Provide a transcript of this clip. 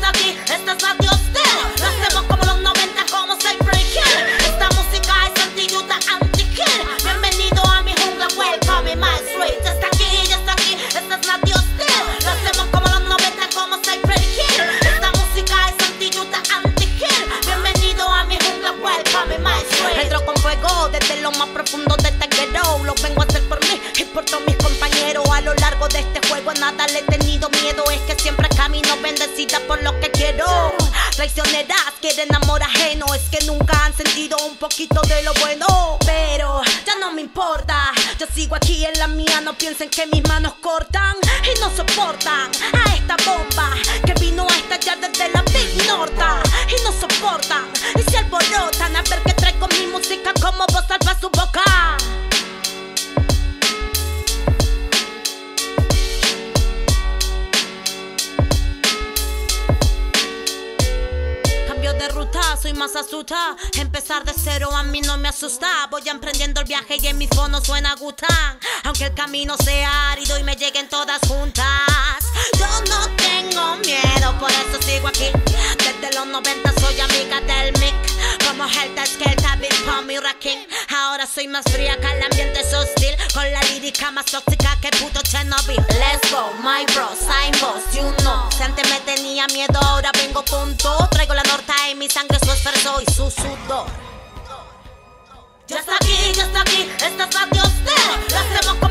está aquí, esta es Radio Stereo. Lo hacemos como los 90, como Cypress Hill. Esta música es anti-Utah, anti-kill. Bienvenido a mi jungla, welcome in my street. Ya está aquí, esta es Radio Stereo. Lo hacemos como los 90, como Cypress Hill. Esta música es anti-Utah, anti-kill. Bienvenido a mi jungla, welcome in my street. Entro con fuego desde lo más profundo de este ghetto. Lo vengo a hacer por mí y por todos mis compañeros. A lo largo de este juego a nada le he tenido miedo. Es que siempre camino bendecida por lo que quiero. Traicioneras quieren amor ajeno. Es que nunca han sentido un poquito de lo bueno. Pero ya no me importa, yo sigo aquí en la mía. No piensen que mis manos cortan y no soportan a esta bomba que vino a estallar desde la Big Norta. Y no soportan y se alborotan a ver que traigo mi música como voz salva su boca. De ruta, soy más astuta. Empezar de cero a mí no me asusta. Voy emprendiendo el viaje y en mis fonos suena Gután. Aunque el camino sea árido y me lleguen todas juntas, yo no tengo miedo, por eso sigo aquí. Desde los 90 soy amiga del mic. Como Helter Skelter, Big Pump y Rakim. Ahora soy más fría que el ambiente es hostil. Con la lírica más tóxica que puto Chernobyl. Let's go, my bros, I'm boss, you know. Si antes me tenía miedo, ahora vengo punto. Traigo la norta en mi sangre, su esfuerzo y su sudor. Ya está aquí, esta es Radio Stereo. Lo hacemos